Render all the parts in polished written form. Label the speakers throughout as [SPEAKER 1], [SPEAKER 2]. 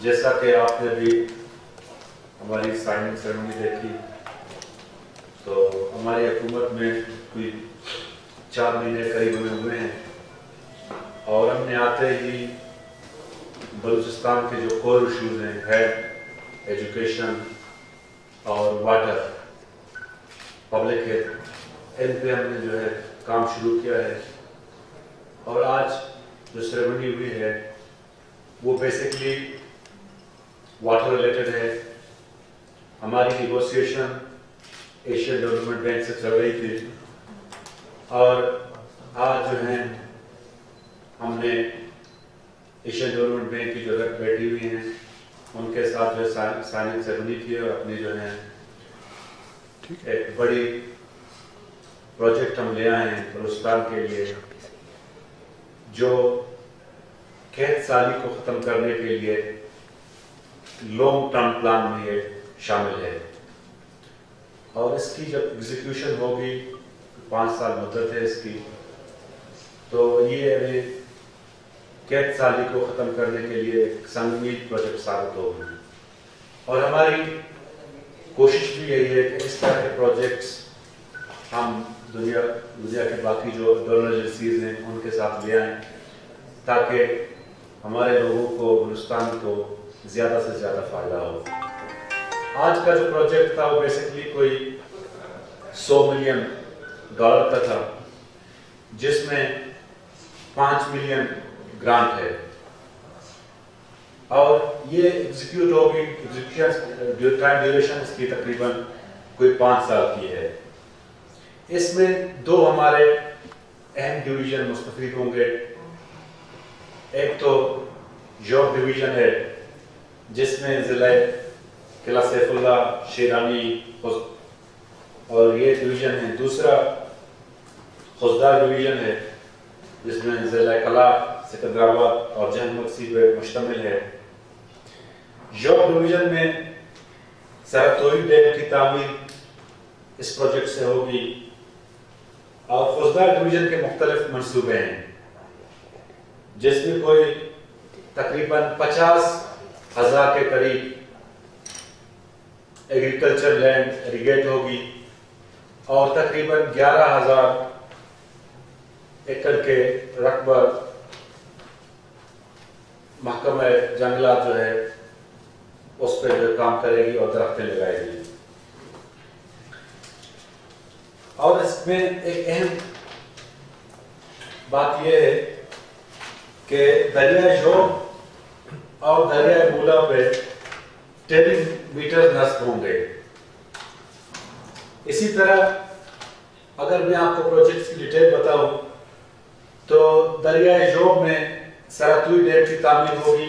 [SPEAKER 1] جیسا کہ آپ نے بھی ہماری سائننگ سیرمنی دیکھی تو ہماری حکومت میں کوئی 4 مہینے قریب ہوئے ہیں اور ہم نے آتے ہی بلوچستان کے جو کور ایشوز ہیں ہیلتھ، ایجوکیشن اور واٹر، پبلک ہیلتھ، ان پہ ہم نے جو ہے کام شروع کیا ہے. اور آج جو سیرمنی ہوئی ہے وہ بیسکلی واٹر ریلیٹڈ ہے. ہماری نیگوسیشن ایشین ڈیولپمنٹ بینک سے چل رہی تھی اور آج جو ہیں ہم نے ایشین ڈیولپمنٹ بینک کی جو بیٹھی ہوئی ہیں ان کے ساتھ جو ہے سائننگ سیرمنی کی اور اپنی جو ہے ایک بڑی پروجیکٹ ہم لے آئے ہیں بلوچستان کے لیے جو قحط سالی کو ختم کرنے کے لیے لانگ ٹرم پلان میں یہ شامل ہے. اور اس کی جب ایگزیکیوشن ہوگی 5 سال مدت ہے اس کی، تو یہ ہمیں قحط سالی کو ختم کرنے کے لیے ایک سنگین پروجیکٹ ثابت ہوگی. اور ہماری کوشش بھی یہی ہے کہ اس طرح کے پروجیکٹس ہم دنیا کے باقی جو ڈونر ایجنسیز ہیں ان کے ساتھ لے آئیں تاکہ ہمارے لوگوں کو، بلوچستان کو زیادہ سے زیادہ فائدہ ہو. آج کا جو پروجیکٹ تھا وہ بیسکلی کوئی $100 ملین کا تھا جس میں 5 ملین گرانٹ ہے اور یہ ایگزیکیوٹ ہوگی. ایگزیکیوشن ٹائم ڈیوریشن اس کی تقریباً کوئی 5 سال کی ہے. اس میں 2 ہمارے اہم ڈویژن مستفید ہوں گے. ایک تو یوگ ڈویژن ہے جس میں ضلع قلعہ سیف اللہ، شیرانی اور یہ ڈویژن ہے. دوسرا خوزدار ڈویژن ہے جس میں ضلع کلا، سکندرآباد اور جنگ مکسی پہ مشتمل ہے. یوگ ڈویژن میں سرتوئی ڈیم کی تعمیر اس پروجیکٹ سے ہوگی اور خوزدار ڈویژن کے مختلف منصوبے ہیں جس میں کوئی تقریباً 50,000 کے قریب ایگریکلچر لینڈ ایریگیٹ ہوگی اور تقریباً 11,000 ایکڑ کے رقبہ محکمہ جنگلات جو ہے اس پہ جو کام کرے گی اور درختیں لگائے گی. اور اس میں ایک اہم بات یہ ہے کہ دریائے یوگ اور دریائے مولا پہ 10 میٹر نصب ہوں گے. اسی طرح اگر میں آپ کو پروجیکٹ کی ڈیٹیل بتاؤں تو دریائے یوگ میں سرتوئی ڈیم کی تعمیر ہوگی.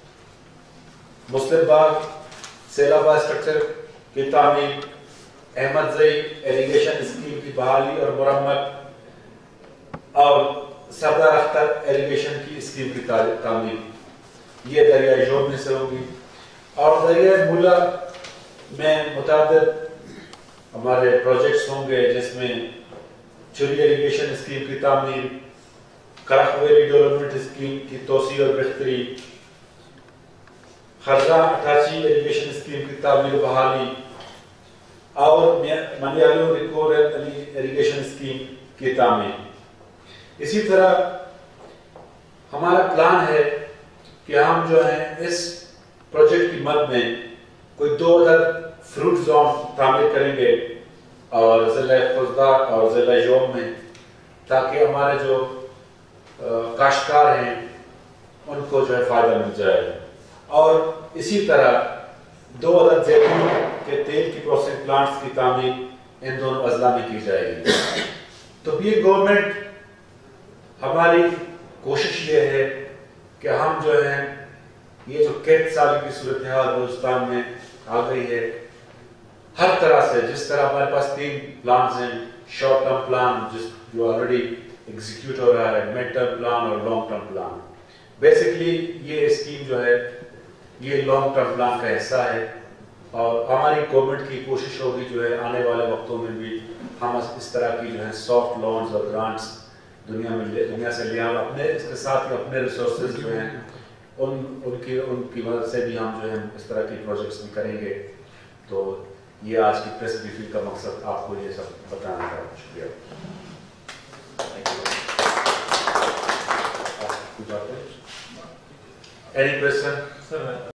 [SPEAKER 1] مسلم باغ سیلابہ اسٹرکچر کی تعمیر، احمد زئی ایریگیشن اسکیم کی بحالی اور مرمت اور سردار اختر ایریگیشن کی اسکیم کی تعمیر، یہ دریائے یوگ میں سے ہوگی. اور دریائے مولا میں متعدد ہمارے پروجیکٹس ہوں گے جس میں چوری ایریگیشن اسکیم کی تعمیر، کرخویری ڈیولپمنٹ اسکیم کی توسیع اور بہتری، خرزہ 88 ایریگیشن اسکیم کی تعمیر و بحالی اور منیالو ریکور ایریگیشن اسکیم کی تعمیر. اسی طرح ہمارا پلان ہے کہ ہم جو ہیں اس پروجیکٹ کی مد میں کوئی 2 عدد فروٹ زون تعمیر کریں گے اور ضلع خوزدار اور ضلع یوم میں، تاکہ ہمارے جو کاشتکار ہیں ان کو جو ہے فائدہ مل جائے. اور اسی طرح 2 عدد زیتون کے تیل کی پروسیسنگ پلانٹس کی تعمیر ان دونوں اضلاع میں کی جائے گی. تو یہ گورنمنٹ ہماری کوشش یہ ہے کہ ہم جو ہیں یہ جو قحط سالی کی صورتحال بلوچستان میں آ گئی ہے، ہر طرح سے جس طرح ہمارے پاس 3 پلانز ہیں، شارٹ ٹرم پلان جو آلریڈی ایگزیکیوٹ ہو رہا ہے، میڈ ٹرم پلان اور لانگ ٹرم پلان. بیسکلی یہ اسکیم جو ہے یہ لانگ ٹرم پلان کا حصہ ہے اور ہماری گورنمنٹ کی کوشش ہوگی جو ہے آنے والے وقتوں میں بھی ہم اس طرح کی جو ہے سافٹ لونز اور گرانٹس دنیا سے لے اور اپنے اس کے ساتھ ہی اپنے ریسورسز جو ہیں ان کی مدد سے بھی ہم جو ہے اس طرح کے پروجیکٹس بھی کریں گے. تو یہ آج کی پریس بریفنگ کا مقصد آپ کو یہ سب بتانا تھا. شکریہ. Any question?